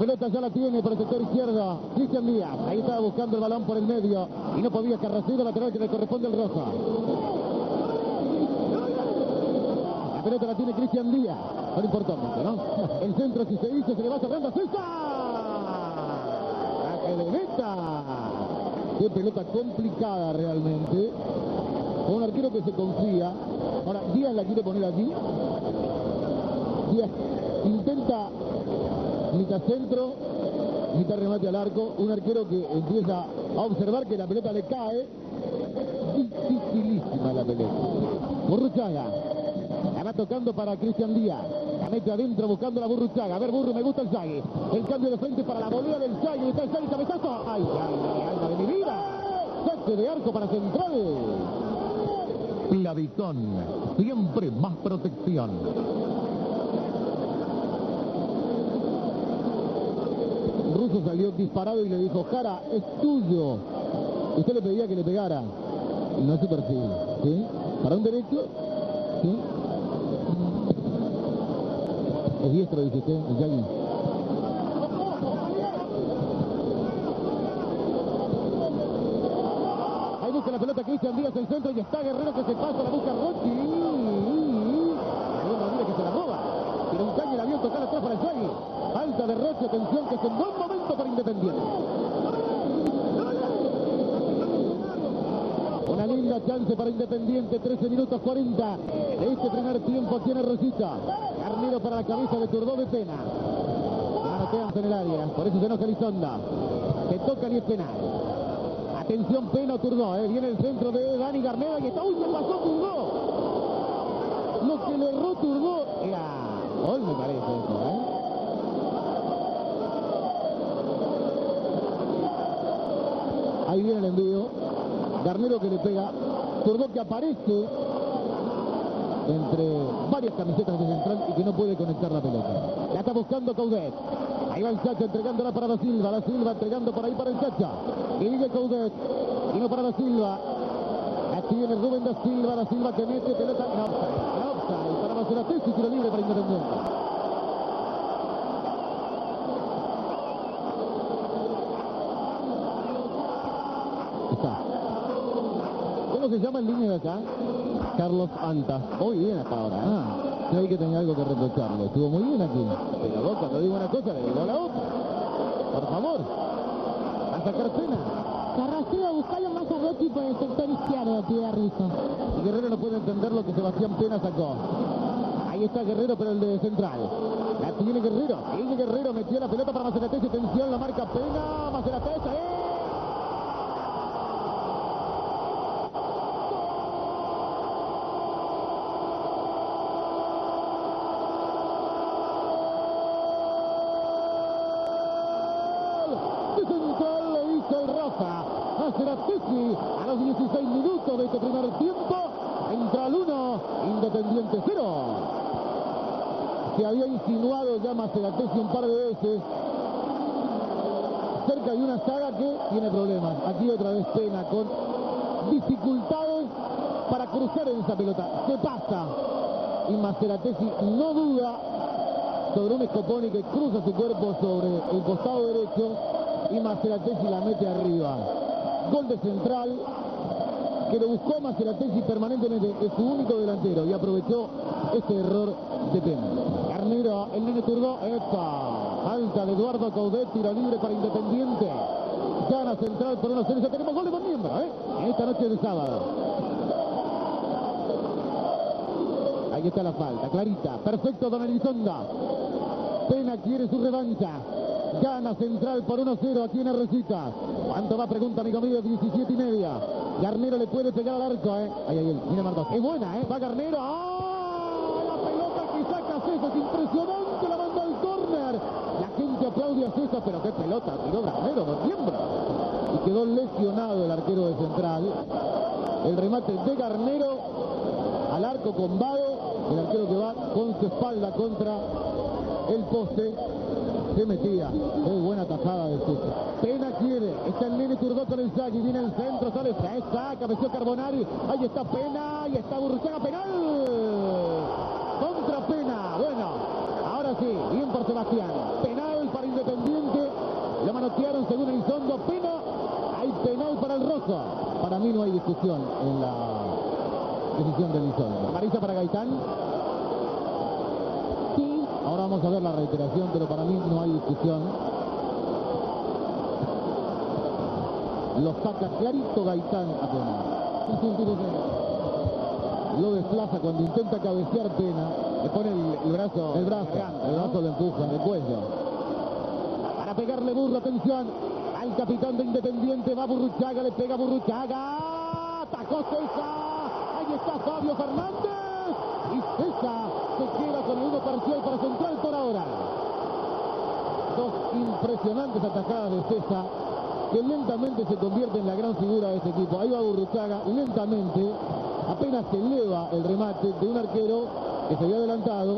pelota ya la tiene por el sector izquierdo Cristian Díaz. Ahí estaba buscando el balón por el medio y no podía. Carrasero, lateral que le corresponde al Roja. La pelota la tiene Cristian Díaz. No importa mucho, ¿no? El centro si se hizo, se le va cerrando a César. ¡La que de meta! Qué pelota complicada realmente. Con un arquero que se confía. Ahora, Díaz la quiere poner allí. Díaz intenta mitad centro, mitad remate al arco. Un arquero que empieza a observar que la pelota le cae. Dificilísima la pelota. Burruchaga. La va tocando para Cristian Díaz. La mete adentro buscando la Burruchaga. A ver, Burru, me gusta el Zagui. El cambio de frente para la volea del Zagui. Está el Zagui, cabezazo. ¡Ay, alma de mi vida! Saque de arco para Central. Plavicón, siempre más protección. Russo salió disparado y le dijo: Jara, es tuyo. Usted le pedía que le pegara. No es su perfil. ¿Sí? ¿Para un derecho? ¿Sí? Es diestro, dice usted, el Yagui. Ahí busca la pelota Cristian Díaz, el centro, y está Guerrero que se pasa, la busca Rochi. Mira que se la roba. Tira un caño, el avión tocar atrás para el Yagui. Falta de Rochi, atención, que es un buen momento para Independiente. Una linda chance para Independiente, 13 minutos 40 de este primer tiempo aquí en Rosita. Garnero para la cabeza de Turdó de Pena. Manotean en el área, por eso se enoja Elizondo. Se tocan y es penal. Atención, Pena o Turdó, viene el centro de Dani Garnero y está. ¡Uy, se pasó Turdó! Lo que le erró Turdó era gol, me parece eso, Ahí viene el envío. Garnero que le pega. Turdó que aparece entre varias camisetas de Central y que no puede conectar la pelota. La está buscando Coudet. Ahí va el Chacha entregándola para Da Silva. Da Silva entregando por ahí para el Chacha. Y sigue Coudet. Y no para Da Silva. La tiene Rubén Da Silva. Da Silva que mete pelota. No offside. Para Maceratesi, tiro libre para Independiente. Está. ¿Cómo se llama el línea de acá? Carlos Anta. Muy bien hasta ahora. Creí que tenía algo que reprocharle. Estuvo muy bien aquí. Pero vos cuando digo una cosa le digo la otra. Por favor. A sacar Pena. Carrasero, buscalo más a Rochi por el sector izquierdo, pide Rizzo. Y Guerrero no puede entender lo que Sebastián Pena sacó. Ahí está Guerrero, pero el de Central. La tiene Guerrero. Sigue Guerrero, metió la pelota para Maceratesi. Atención, la marca Pena. Maceratesi. Central le hizo el Rafa. Maceratesi a los 16 minutos de este primer tiempo. Central 1, Independiente 0. Se había insinuado ya Maceratesi un par de veces cerca de una saga que tiene problemas. Aquí otra vez Pena con dificultades para cruzar en esa pelota. Se pasa y Maceratesi no duda sobre un Scoponi que cruza su cuerpo sobre el costado derecho y Maceratesi la mete arriba. Gol de Central que lo buscó Maceratesi permanentemente, es su único delantero y aprovechó este error de Pena. Garnero, el nene Turdó, falta de Eduardo Coudet, tiro libre para Independiente. Gana Central por 1-0, ya tenemos goles por miembro, en esta noche de sábado. Ahí está la falta, clarita, perfecto Don Elizondo. Pena quiere su revancha. Gana Central por 1-0 aquí en Arrecita. ¿Cuánto va? Pregunta, amigo mío, 17:30. Garnero le puede pegar al arco, Ahí, mira Mardos. Es buena, Va Garnero. La pelota que saca César, es impresionante, la manda al córner. La gente aplaude a César, pero qué pelota tiró Garnero, Don Miembro. Y quedó lesionado el arquero de Central. El remate de Garnero al arco con Vado. El arquero que va con su espalda contra el poste. Se metía. Qué buena tajada de César. Pena quiere. Está el nene Turdó con el Zagui. Viene el centro. Sale César. Cabeció Carbonari. Ahí está Pena. Y está Burruchaga. Penal. Contra Pena. Bueno. Ahora sí. Bien por Sebastián. Penal para Independiente. discusión en la decisión del Elizondo. Amarilla para Gaitán. Sí. Ahora vamos a ver la reiteración, pero para mí no hay discusión. Lo saca clarito Gaitán apenas. Lo desplaza cuando intenta cabecear Pena. Le pone el brazo lo empuja, el cuello. Para pegarle Burro, atención. Al capitán de Independiente va Burruchaga, le pega Burruchaga. Atajó César. Ahí está Fabio Fernández. Y César se queda con el 1 parcial para Central por ahora. Dos impresionantes atajadas de César, que lentamente se convierte en la gran figura de este equipo. Ahí va Burruchaga, lentamente, apenas se eleva el remate de un arquero que se había adelantado,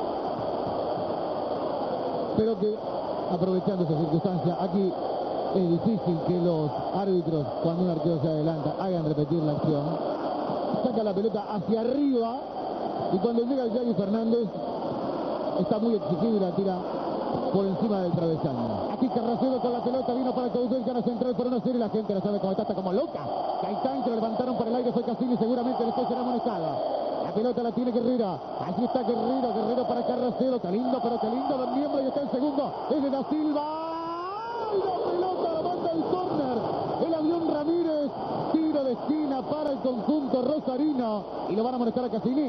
pero que, aprovechando esa circunstancia, aquí es difícil que los árbitros, cuando un arquero se adelanta, hagan repetir la acción. Saca la pelota hacia arriba, y cuando llega el Yagi Fernández, está muy exigido y la tira por encima del travesaño. Aquí Carrasero con la pelota, vino para Caudel, gana Central por 1-0 y la gente la sabe cómo está como loca. Gaitán, que lo levantaron por el aire, fue Cassini, seguramente después será amonestada. La pelota la tiene Guerrera, allí está Guerrero para Carrasero, qué lindo, pero qué lindo, Don Miembro, y está el segundo, es de Da Silva. ¡Ay, la pelota la manda el córner! El avión Ramírez, tiro de esquina para el conjunto rosarino, y lo van a amonestar a Cassini.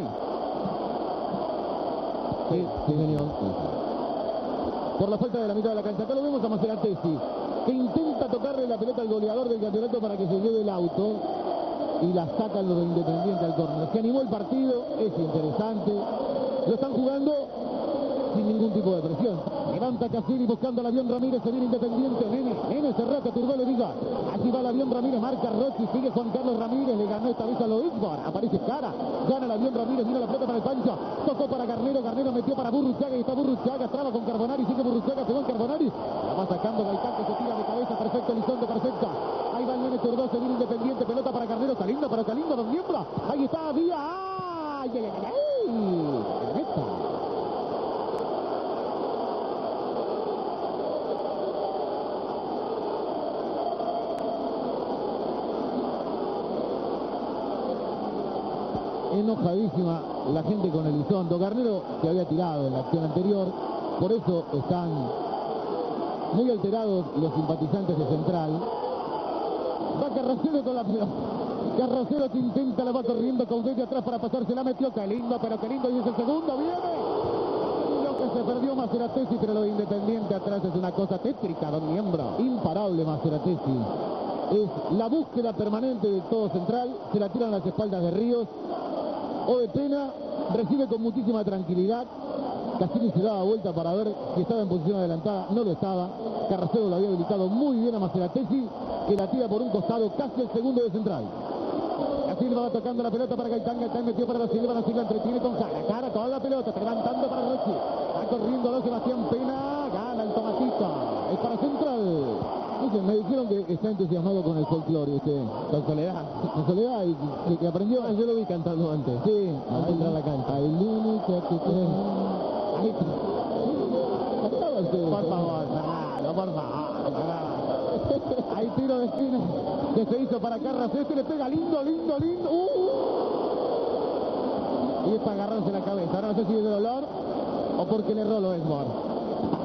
Sí, señor. Por la falta de la mitad de la cancha. Acá lo vemos a Maceratesi, que intenta tocarle la pelota al goleador del campeonato para que se lleve el auto, y la saca lo de Independiente al córner. Se animó el partido, es interesante, lo están jugando sin ningún tipo de presión. Levanta Cassini buscando al avión Ramírez, se viene Independiente, Nene Serrata, Turbelo Liga. Así va el avión Ramírez, marca Rossi, sigue Juan Carlos Ramírez, le ganó esta vez a Loisbar, aparece Cara, gana el avión Ramírez, mira la pelota para el Pancho, tocó para Garnero metió para Burruchaga, y está Burruchaga, traba con Carbonari, sigue Burruchaga, pegó en Carbonari, la va sacando Gaitán, que se tira de cabeza, perfecto, Elizondo, perfecta. Ahí va el Nene Turbelo, se viene Independiente, pelota para Garnero, está lindo, pero qué lindo, Don Miembro. Ahí está, vía, ¡ay! Enojadísima la gente con Elizondo. Garnero se había tirado en la acción anterior, por eso están muy alterados los simpatizantes de Central. Va Carrasero con la pelota. Carrasero que intenta, la va corriendo Caudete atrás para pasarse, la metió, qué lindo, pero qué lindo, y es el segundo, viene. Lo que se perdió Maceratesi, pero lo de Independiente atrás es una cosa tétrica, Don Miembro. Imparable Maceratesi. Es la búsqueda permanente de todo Central, se la tiran a las espaldas de Ríos. O de Pena, recibe con muchísima tranquilidad. Cassini se daba vuelta para ver si estaba en posición adelantada, no lo estaba. Carrasero lo había habilitado muy bien a Maceratesi, que la tira por un costado, casi el segundo de Central. Da Silva va tocando la pelota para Gaitán metió para Da Silva entretiene con Cara con la pelota, levantando para Rossi, va corriendo Sebastián Pena, gana el tomatito, es para Central. Dicen, me dijeron que está entusiasmado con el folclore usted. Con Soledad y que aprendió. Yo lo vi cantando antes. Sí, antes de entrar a la cancha. El único que ahí cantaba usted. Por favor, por favor. Hay tiro de esquina que se hizo para Carrasero. Este le pega lindo. Y es para agarrarse la cabeza. Ahora no sé si es de dolor o porque le erró Loesmore.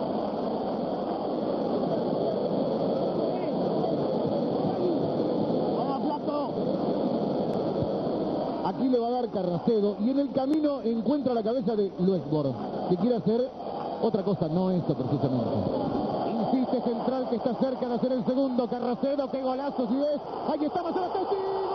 Aquí le va a dar Carrasero y en el camino encuentra la cabeza de Loesmore, que quiere hacer otra cosa, no esto precisamente. Insiste Central, que está cerca de hacer el segundo. Carrasero, qué golazo si es. Ahí está Maceratesi.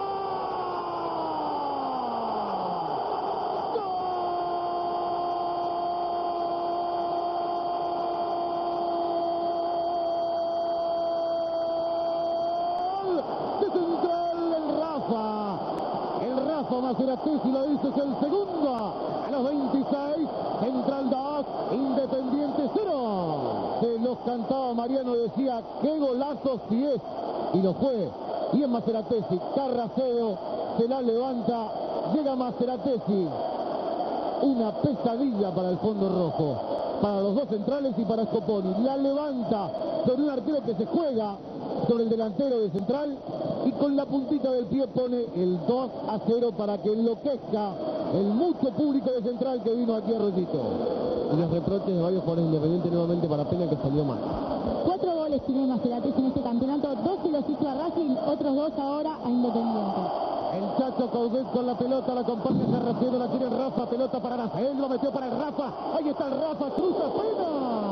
Maceratesi lo hizo, es el segundo a los 26, Central 2, Independiente 0. Se los cantaba Mariano, decía, qué golazo si es, y lo fue. Y en Maceratesi, Carrasero se la levanta, llega Maceratesi, una pesadilla para el fondo rojo, para los dos centrales y para Scoponi. La levanta sobre un arquero que se juega sobre el delantero de Central y con la puntita del pie pone el 2-0 para que enloquezca el mucho público de Central que vino aquí a Rosito. Y los reproches de varios jugadores Independiente nuevamente para Pena, que salió mal. 4 goles tiene Macerati en este campeonato, 2 se los hizo a Racing, otros 2 ahora a Independiente. El Chacho Coudet con la pelota, la acompaña Carrasquero, la tiene el Rafa, pelota para Rafael, lo metió para el Rafa, ahí está el Rafa, cruza Pena.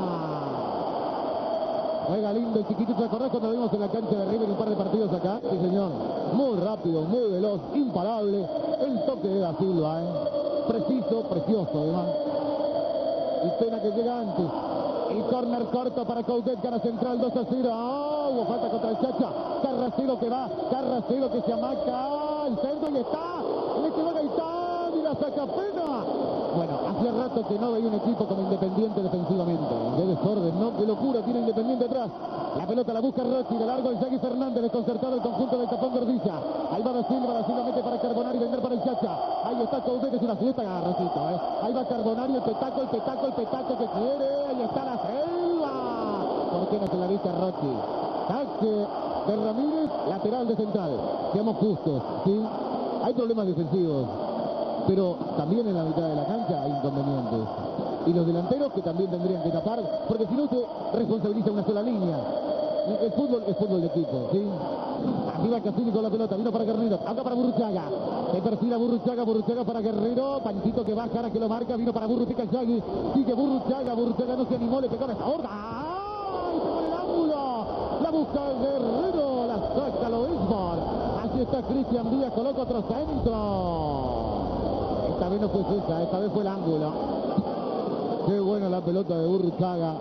Juega lindo el chiquitito, ¿te acordás cuando lo vimos en la cancha de River un par de partidos acá? Sí, señor, muy rápido, muy veloz, imparable, el toque de Da Silva, preciso, precioso además. Y Pena que llega antes. El córner corto para Coudet, gana Central 2-0. ¡Oh! Hubo falta contra el Chacha. Carrasquero que va, Carrasquero que se amaca. El centro y está. Le quedó Gaitán y la saca Pena. Bueno, hacía rato que no veía un equipo como Independiente defensivamente. Qué desorden, ¿no? Qué locura tiene Independiente atrás. La pelota la busca Rossi, de largo el Yagui Fernández, desconcertado el conjunto del Capón Gordilla. Ahí va Da Silva mete para Carbonari, vender para el Chacha. Ahí está Coudet, es una fiesta, Rosito, Ahí va Carbonari, el petaco que quiere. Ahí está Da Silva. ¿Por qué no se la dice a Rossi? Saque de Ramírez, lateral de Central. Seamos justos, ¿sí? Hay problemas defensivos, pero también en la mitad de la cancha hay inconvenientes. Y los delanteros que también tendrían que tapar, porque si no se responsabiliza una sola línea. El fútbol es fútbol de equipo, ¿sí? Arriba Cassini con la pelota, vino para Guerrero, acá para Burruchaga. Se perfila Burruchaga para Guerrero, Panchito que baja, ahora que lo marca, vino para Burru, pica el Yagui, sigue Burruchaga no se animó, le pegó a esta horda. ¡Ay! Se pone el ángulo, la busca Guerrero, la saca Loisborn. Así está Cristian Díaz, coloca otro centro. Esta vez no fue esa, esta vez fue el ángulo. Qué buena la pelota de Burruchaga.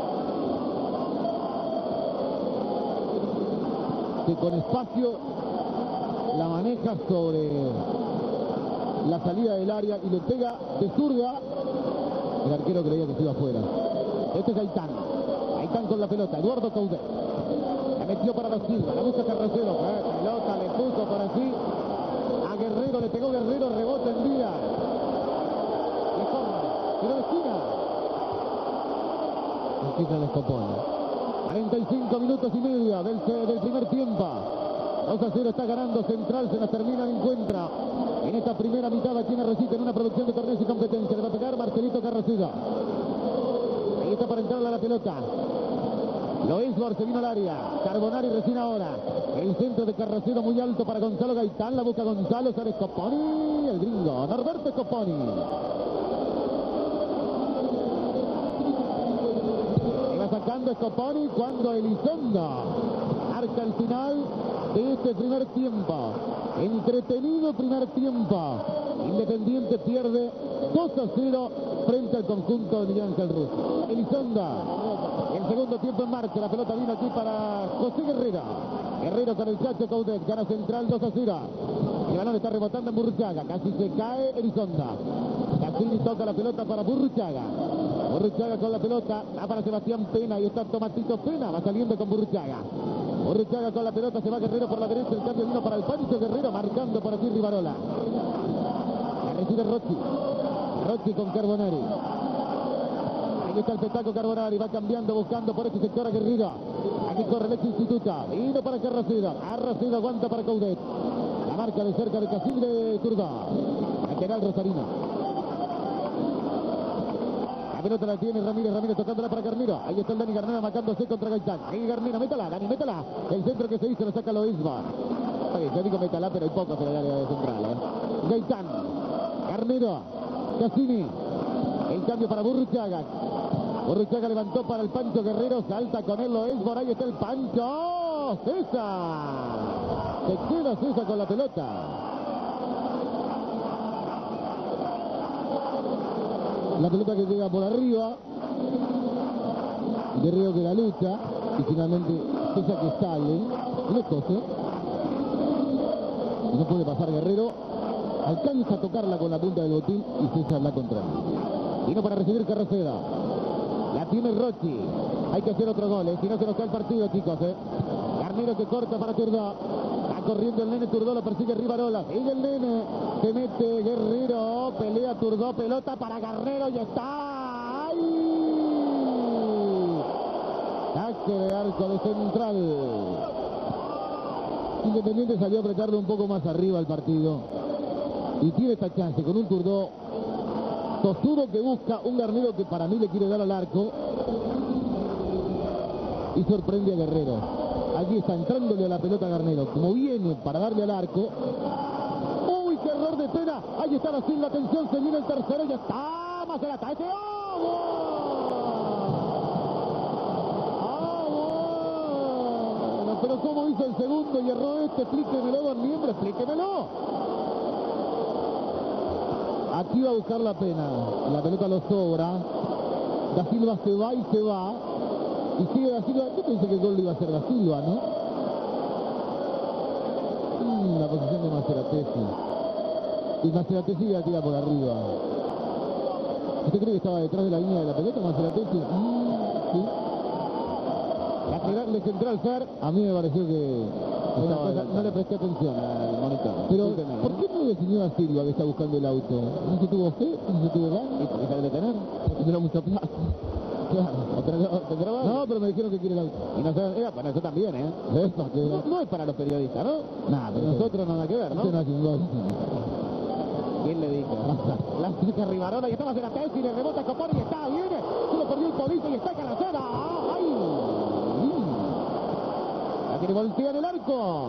Que con espacio la maneja sobre la salida del área y le pega de zurda. El arquero creía que se iba afuera. Este es Gaitán. Gaitán con la pelota. Eduardo Coudet. La metió para Da Silva. La busca Carrasquero. Pelota le puso por así. A Guerrero. Le pegó Guerrero. Rebota en día. Le corre. Tiro de esquina. Empiezan los copones. 45 minutos y medio del primer tiempo. 2-0 está ganando Central, se nos termina el encuentro. En esta primera mitad aquí en Arrecita, en una producción de torneos y competencia. Le va a pegar Marcelito Carrasquero. Ahí está para entrarle a la pelota. Loisborn se vino al área. Carbonari recién ahora. El centro de Carrasquero muy alto para Gonzalo Gaitán. La busca Gonzalo, sale Scoponi. El gringo, Norberto Scoponi. Sacando Scoponi cuando Elizondo marca el final de este primer tiempo. Entretenido primer tiempo. Independiente pierde 2-0 frente al conjunto de Miguel Ángel Russo. Elizondo, el segundo tiempo en marcha. La pelota vino aquí para José Guerrero. Guerrero con el Chacho Coudet. Gana Central 2-0. El balón está rebotando en Burruchaga. Casi se cae Elizondo. Cassini toca la pelota para Burruchaga. Burruchaga con la pelota, va para Sebastián Pena, y está Tomatito Pena, va saliendo con Burruchaga. Burruchaga con la pelota, se va Guerrero por la derecha, el cambio vino para el Pancho Guerrero, marcando por aquí Rivarola. La recibe Rocchi con Carbonari. Ahí está el petaco Carbonari, va cambiando, buscando por este sector a Guerrero. Aquí corre el ex Instituto, vino para Carrasquero aguanta para Coudet. La marca de cerca de Cassini de Turdó. Lateral Rosarino. La pelota la tiene Ramírez tocándola para Garnero. Ahí está el Dani Garnero marcándose contra Gaitán. Ahí Garnero, métala, Dani, métala. El centro que se hizo lo saca Loisborn. Yo digo métala, pero hay pocos en el área de Central. Gaitán, Garnero, Cassini. El cambio para Burruchaga. Burruchaga levantó para el Pancho Guerrero, salta con él Loisborn. Ahí está el Pancho. César. Se queda César con la pelota. La pelota que llega por arriba. Guerrero que la lucha. Y finalmente César que sale. Lejos, no puede pasar Guerrero. Alcanza a tocarla con la punta del botín y César la controla. Vino para recibir Carrasquero. La tiene Rocchi. Hay que hacer otro gol, si no se nos cae el partido, chicos. Garnero que corta para Turdó. Va corriendo el nene Turdó, lo persigue Rivarola. Sigue el nene. Se mete Guerrero. Pelea Turdó. Pelota para Guerrero y está. ¡Ay! Saque de arco de Central. Independiente salió a apretarle un poco más arriba al partido. Y tiene esta chance con un Turdó tosudo que busca un Garnero que para mí le quiere dar al arco. Y sorprende a Guerrero. Allí está entrándole a la pelota a Garnero. Como viene para darle al arco. ¡Uy, qué error de Pena! Ahí está la Silva, atención, se viene el tercero. Ya está, más el ataque. ¡Oh, bueno! Pero ¿cómo hizo el segundo y erró este? Explíquemelo, don Miembro, explíquemelo. Aquí va a buscar la Pena. La pelota lo sobra. Da Silva se va y se va. Y sigue Da Silva. Yo pensé que el gol lo iba a hacer Da Silva, ¿no? La posición de Maceratesi. Y Maceratesi la tira por arriba. ¿Usted cree que estaba detrás de la línea de la pelota Maceratesi? Sí. Lateral de Central Fer. A mí me pareció que no le presté atención al monitor. Pero, ¿por qué no definió a Silva que está buscando el auto? ¿No se tuvo fe? ¿No se tuvo ganas? ¿Y por qué sabe detener? Porque no mucha plata. Claro. No, pero me dijeron que quiere el auto. Y nosotros, bueno, eso también, ¿eh? No es para los periodistas, ¿no? Nada, pero nosotros nada que ver, ¿no? No hace un gol. ¿Quién le dijo? La saca Rivarola y está más en la y le rebota a Coponi y está, viene. Se lo perdió el Polito y está Carracera. ¡Ay! La quiere voltear el arco.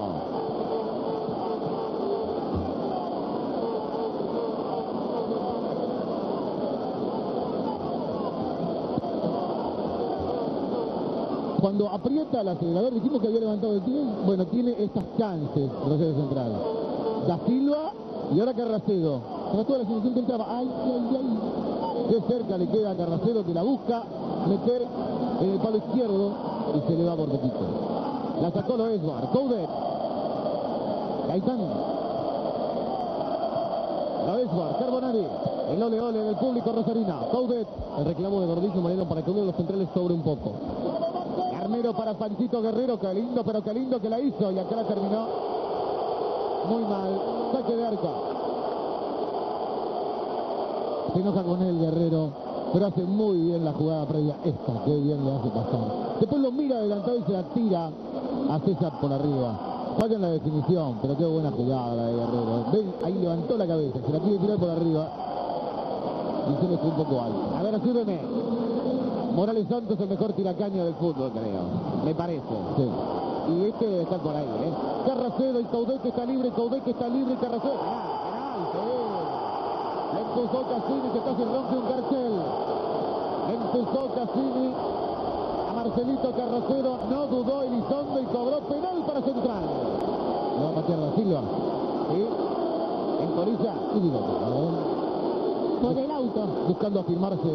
Cuando aprieta el acelerador, dijimos que había levantado el pie. Bueno, tiene estas chances, Rosario Central. Da Silva y ahora Carracedo. Trató de la situación que entraba. ¡Ay, ay, ay! Qué cerca le queda a Carracedo que la busca meter en el palo izquierdo y se le va por poquito. La sacó lo Esbar. Coudet. Gaitán. Lo Esbar. Carbonari. El ole ole del público rosarina. Coudet. El reclamo de Gordillo Moreno para que uno de los centrales sobre un poco. Garnero para Panchito Guerrero, qué lindo, pero qué lindo que la hizo. Y acá la terminó muy mal. Saque de arco. Se enoja con él Guerrero, pero hace muy bien la jugada previa. Esta, qué bien le hace pasar. Después lo mira adelantado y se la tira a César por arriba. Falla en la definición, pero qué buena jugada la de Guerrero. Ven, ahí levantó la cabeza, se la quiere tirar por arriba. Y se le fue un poco alto. A ver, ayúdeme. Morales Santos es el mejor tiracaño del fútbol, creo. Me parece. Sí. Y este debe estar por ahí, ¿eh? Carracedo y Coudet está libre, Coudet está libre, Carracedo. Penal, sí. Le empujó Cassini, que casi rompe un cartel. Le empujó Cassini a Marcelito Carracedo. No dudó Elizondo y cobró penal para Central. Lo va a patear Da Silva. ¿Sí? En Corilla. Y digo, por el auto. Buscando afirmarse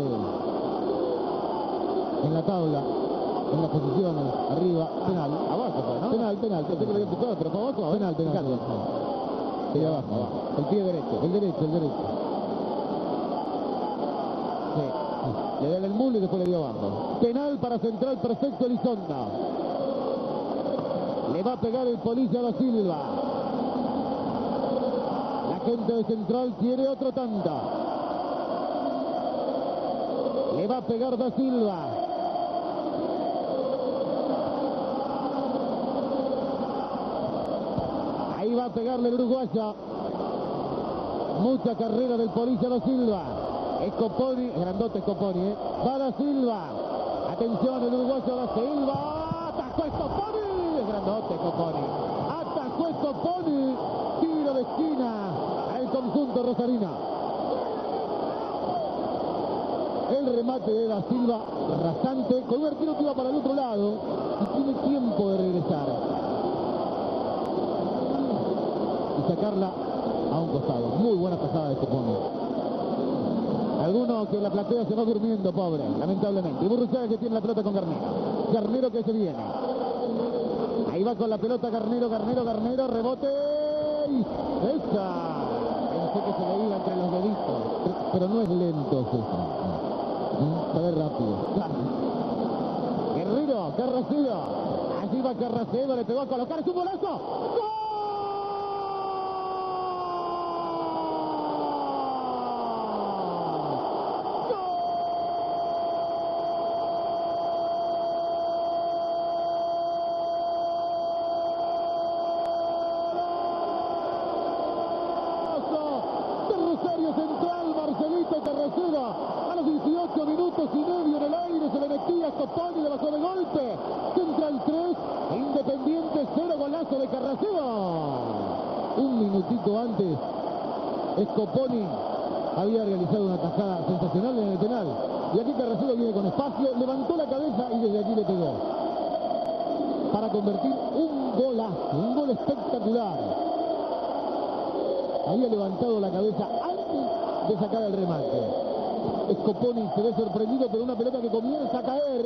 en la tabla, en las posiciones, arriba, penal, abajo, ¿no? Penal, pensé que lo había empujado, pero para abajo, penal. Sí, abajo, el pie derecho, el derecho. Sí, le da el mulo y después le dio abajo. Penal para Central, perfecto Elizondo. Le va a pegar el policía a Da Silva. La gente de Central quiere otro tanda. Le va a pegar Da Silva. Ahí va a pegarle el uruguayo. Mucha carrera del policía Da Silva. Scoponi, grandote Scoponi, ¿eh? Va Da Silva. Atención, el uruguayo Da Silva. Atajó Scoponi. Es grandote Scoponi. Atajó Scoponi. Tiro de esquina al conjunto rosarino. El remate de Da Silva, rasante, con un arquero que iba para el otro lado y tiene tiempo de regresar y sacarla a un costado. Muy buena pasada de Scoponi. Alguno que en la platea se va durmiendo, pobre, lamentablemente. Y Burruchaga que tiene la pelota con Garnero. Garnero que se viene. Ahí va con la pelota Garnero, rebote. Y ¡esa! Pensé que se le iba entre los deditos. Pero no es lento, César. Se ve rápido. Guerrero, Carracedo. Allí va Carracedo, le pegó a colocar, es un golazo. ¡Gol! 2.5 en el aire, se le metía Scoponi, le bajó de golpe. Central 3, Independiente 0, golazo de Carrasero. Un minutito antes, Scoponi había realizado una tajada sensacional en el penal. Y aquí Carrasero viene con espacio, levantó la cabeza y desde aquí le pegó. Para convertir un gol espectacular. Había levantado la cabeza antes de sacar el remate. Scoponi se ve sorprendido por una pelota que comienza a caer.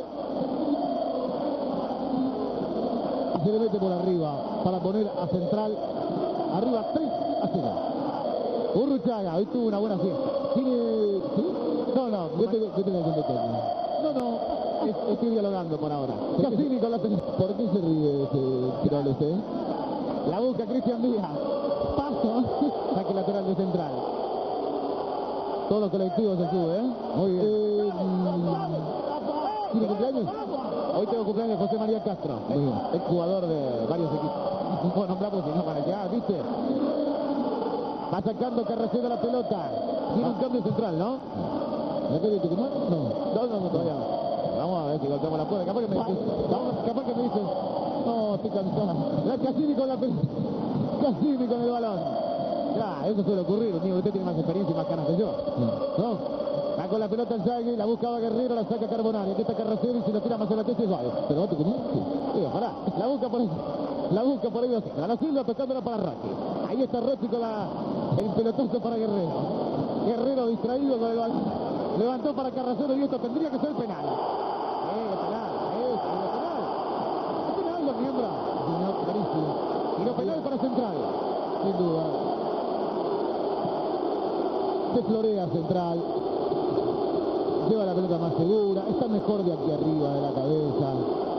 Y se le mete por arriba para poner a Central arriba 3-0. Urruchaga, hoy tuvo una buena fiesta. ¿Tiene...? ¿Sí? No, yo tengo que contestar. No, estoy dialogando por ahora. Cassini con la pelota. ¿Por qué se ríe ese tirón usted? La busca Cristian Díaz. Paso. Saque lateral de Central. Todos los colectivos se sube, ¿eh? Muy bien. ¿Tiene cumpleaños? Hoy tengo cumpleaños José María Castro. Muy bien. Es jugador de varios equipos. No puedo nombrar porque si no van allá, ¿viste? Va sacando Carrasero la pelota. Tiene un cambio Central, ¿no? ¿No quiere Tucumán? No, todavía no. Vamos a ver si golpeamos la puerta. Capaz que me dice. No, estoy cansado. La Cassini con la pelota. Cassini con el balón. Ya, eso suele ocurrir. Usted tiene más experiencia y más ganas que yo. ¿No? Va con la pelota el Zagui, la buscaba Guerrero, la saca Carbonari. Aquí está Carrasero y si la tira más a la techa y suave. Pero va Tucumán. Sí, ojalá. La busca por ahí. A la Silva tocándola para Rochi. Ahí está Rochi con el pelotazo para Guerrero. Guerrero distraído con el balón. Levantó para Carrasero y esto tendría que ser penal. Penal. ¿Es penal, los miembros? No, clarísimo. Y no penal para Central. Sin duda. Se florea Central. Lleva la pelota más segura. Está mejor de aquí arriba de la cabeza.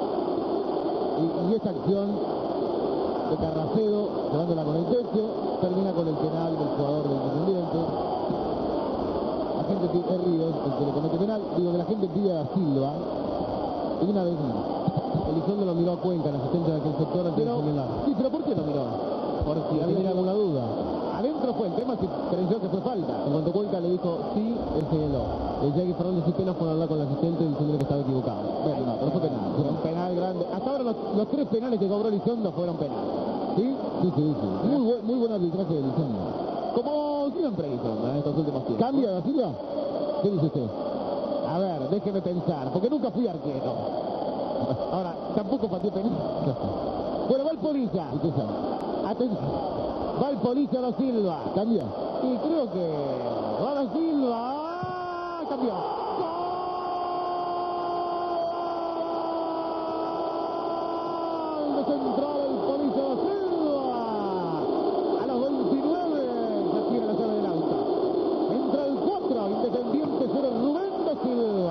Y esa acción de Carrasero, llevándola con el techo, termina con el penal del jugador del Independiente. La gente pide Ríos, el que le comete penal. Digo que la gente pide a Silva. Y una vez Elizondo lo miró a Cuenca, el asistente de aquel sector antes de señalar. Sí, pero ¿por qué lo miró? Por si había alguna duda. Adentro fue el tema, si creyó que fue falta. En cuanto Cuenca le dijo sí, él señaló. El Jackie Fernández y Pena fueron a hablar con el asistente diciendo que estaba equivocado. Bueno, no, pero fue penal. Fue un penal grande. Hasta ahora los 3 penales que cobró Elizondo fueron penales. ¿Sí? Sí. Muy buen arbitraje de Elizondo. Como siempre Elizondo en estos últimos tiempos. ¿Cambia la Silva? ¿Qué dice usted? A ver, déjeme pensar, porque nunca fui arquero. Ahora, tampoco pateé penal. Bueno, va el Polilla. ¿Y qué sabe? Atención. Va el Polilla da Silva. ¿Cambia? Y creo que va da Silva. Cambió. ¡Gol de Central, el Polilla da Silva! A los 29 ya tiene la llave del auto. Entra el 4, Independiente 0, Rubén da Silva.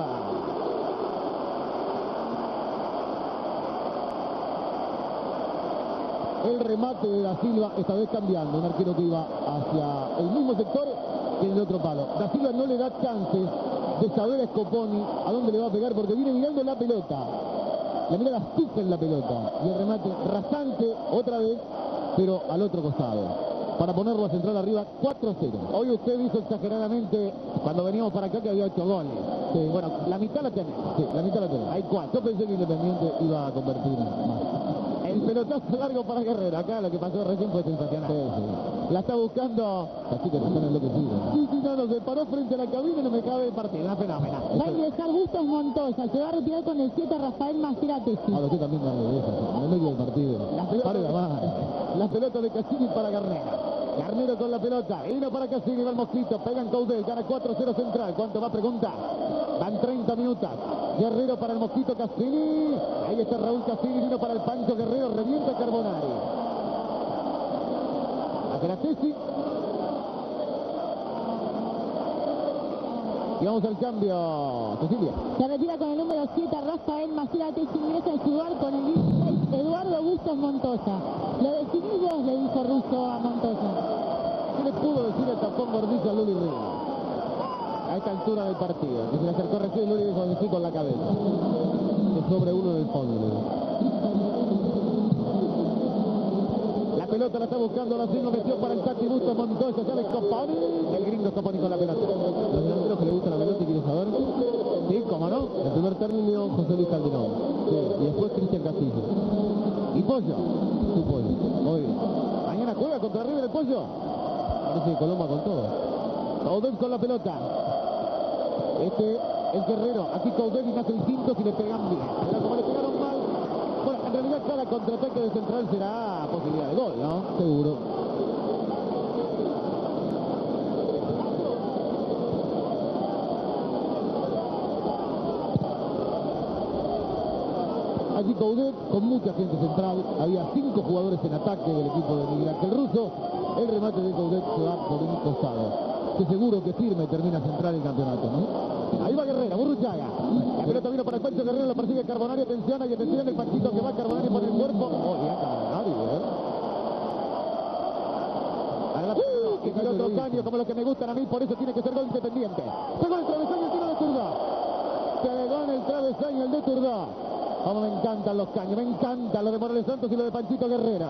El remate de Da Silva, esta vez cambiando, un arquero que iba hacia el mismo sector que en el otro palo. Da Silva no le da chance de saber a Scoponi a dónde le va a pegar porque viene mirando la pelota. La mirada fija en la pelota. Y el remate rasante otra vez, pero al otro costado. Para ponerlo a Central arriba 4-0. Hoy usted dijo exageradamente cuando veníamos para acá que había 8 goles. Sí, bueno, la mitad la tenemos. Sí, la mitad la tenemos. Hay 4. Yo pensé que Independiente iba a convertir más. El pelotazo largo para Guerrero. Acá lo que pasó recién fue sensacional. Sí. La está buscando. Así que están enloquecidos. Sí, no, se paró frente a la cabina y no me cabe el partido. Una fenómena. Va a ingresar Bustos Montoya. Se va a retirar con el 7 Rafael Maceratesi. Ahora usted también me deja. En el medio del partido. La pelota de Cassini para Garnero. Garnero con la pelota. Vino para Cassini, va el Mosquito. Pegan Caudel. Gana 4-0 Central. ¿Cuánto va a preguntar? Van 30 minutos. Guerrero para el Mosquito Cassini. Ahí está Raúl Cassini. Vino para el Pancho Guerrero. Revienta Carbonari. Maceratesi. Y vamos al cambio. Cecilia. Se retira con el número 7 Rafael Maceratesi. Ingresa en su lugar con el 16 Eduardo Bustos Montoya. Lo definís vos, le dijo Russo a Montoya. ¿Qué le pudo decir el tapón gordillo a Luli Ríos? A esta altura del partido. Que se le acercó recién, Luli dijo que sí con la cabeza. Que sobre uno del fondo. La pelota la está buscando, la signo metió para el Tati Bustos Montoya. Sale Scoponi. El gringo Scoponi con la pelota. Los delanteros que le gusta la pelota y quiere saber. Sí, como Calderón. Sí. Y después Cristian Castillo. ¿Y Pollo? Su Pollo. Muy bien. Mañana juega contra River el Pollo. Parece que Colomba con todo. Coudet con la pelota. El Guerrero. Aquí Coudet y hace distintos y le pegan bien. Pero como le pegaron mal, bueno, en realidad cada contraataque de Central será posibilidad de gol, ¿no? Seguro. Allí Coudet con mucha gente central. Había 5 jugadores en ataque del equipo de Miguel Ángel Russo. El remate de Coudet se va por un costado. Que seguro que firme termina Central el campeonato, ¿no? Ahí va Guerrero, Burruchaga. La pelota vino para el Pancho Guerrero, lo persigue Carbonari. Atención, hay atención, el Panchito que va Carbonari por el cuerpo. Oh, ya Carbonari, Para la que tiró otro caño, como lo que me gustan a mí, por eso tiene que ser gol Independiente. Pegó el travesaño, el tiro de Turdó. Pegó en el travesaño el de Turdó. Como me encantan los caños, me encantan lo de Morales Santos y lo de Panchito Guerrero.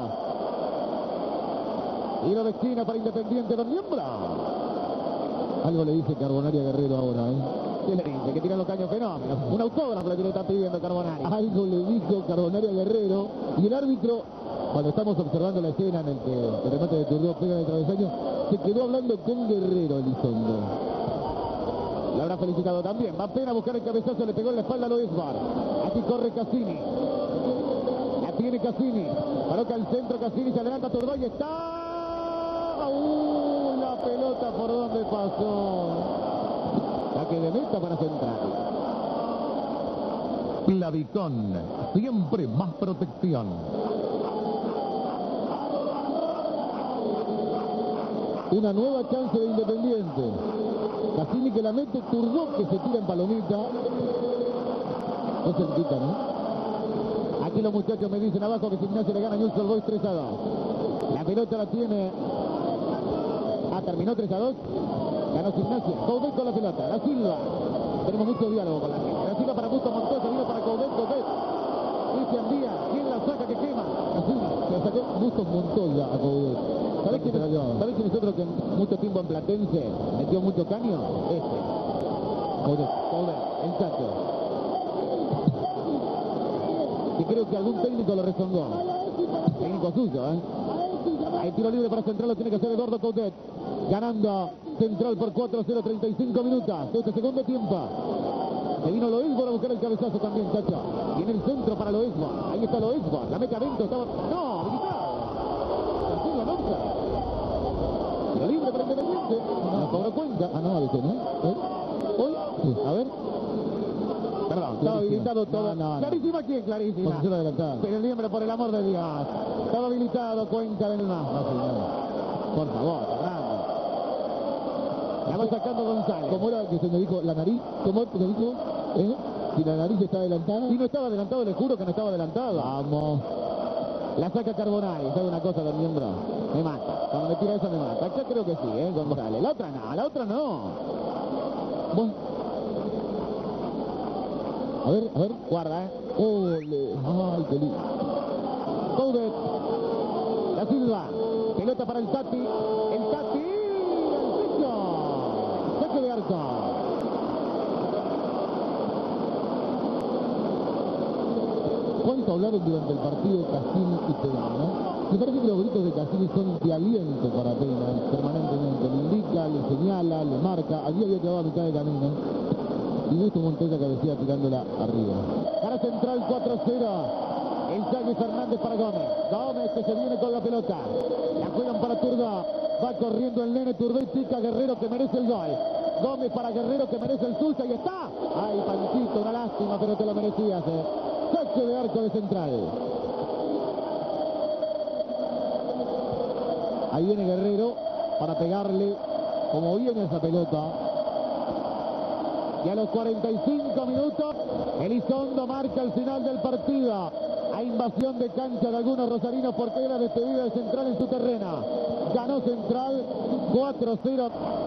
Tiro de esquina para Independiente, Don Miembro. Algo le dice Carbonari a Guerrero ahora, ¿eh? ¿Qué le dice? Que tiran los caños fenómenos. Un autógrafo le está pidiendo Carbonari. Algo le dijo Carbonari a Guerrero. Y el árbitro, cuando estamos observando la escena en el que el remate de Turdó pega en el travesaño, se quedó hablando con Guerrero, Elizondo. Lo habrá felicitado también. Va pena a buscar el cabezazo, le pegó en la espalda a Loesbar. Aquí corre Cassini. La tiene Cassini. Coloca el centro Cassini, se adelanta Turdó y está... la pelota por donde pasó. Saque de meta para Central. Clavicón, siempre más protección. Una nueva chance de Independiente. Cassini que la mete, Turdó que se tira en palomita. No se quita, ¿no? Aquí los muchachos me dicen abajo que Gimnasia le gana a Newell's Old Boys 3-2. La pelota la tiene... terminó 3-2. Ganó Gimnasia. Coudet con la pelota. Da Silva. Tenemos mucho diálogo con la gente. Da Silva para Busto Montosa. Vino para Coudet. Cristian Díaz. ¿Quién la saca que quema? Así. Se sacó Busto Montosa a Coudet. ¿Sabés quién es otro que mucho tiempo en Platense metió mucho caño? Coudet. El Chacho. Y creo que algún técnico lo rezongó. Técnico suyo, ¿eh? Hay tiro libre para Central, lo tiene que hacer Eduardo Coudet. Ganando Central por 4-0, 35 minutos de este segundo tiempo. Se vino Loesbar a buscar el cabezazo también, Chacho. Y en el centro para Loesbar. Ahí está Loesbar. La mete adentro. Estaba... ¡No! ¡Habilitado! Así la nota. Tiro libre para Independiente. No cobró cuenta. Ah, no, a veces, ¿no? ¿Hoy? Sí. A ver. Perdón, estaba habilitado todo. No. ¿Clarísima quién? Clarísima. Posición adelantada. Pero el miembro, por el amor de Dios. Estaba habilitado, cuenta del más. No, señor. Por favor, Fernando. La va sacando González. ¿Cómo era que se me dijo la nariz? ¿Cómo se me dijo? Si la nariz está adelantada. Si no estaba adelantado, le juro que no estaba adelantado. Vamos. La saca Carbonari. ¿Sabe una cosa del miembro? Me mata. Cuando me tira esa me mata. Acá creo que sí, González. La otra no. Bueno. A ver, guarda, ¡Ole! ¡Ay, qué lindo! Coudet. Da Silva. Pelota para el Tati. El Tati. El Picho. Saque de arco. ¿Cuánto hablaron durante el partido Cassini y Pena, no? Me parece que los gritos de Cassini son de aliento para Pena, permanentemente. Le indica, le señala, le marca. Allí había quedado a mitad de camino. Y Busto Montosa cabecea tirándola arriba. Para Central 4-0. El Sague Fernández para Gómez. Gómez que se viene con la pelota. La juegan para Turdó. Va corriendo el nene Turdó y pica Guerrero que merece el gol. Gómez para Guerrero que merece el suyo. Y está. Ay, Panchito, una lástima, pero te lo merecías, Saque de arco de Central. Ahí viene Guerrero para pegarle como viene esa pelota. Y a los 45 minutos, Elizondo marca el final del partido. Hay invasión de cancha de algunos rosarinos porque era despedida de Central en su terreno. Ganó Central 4-0.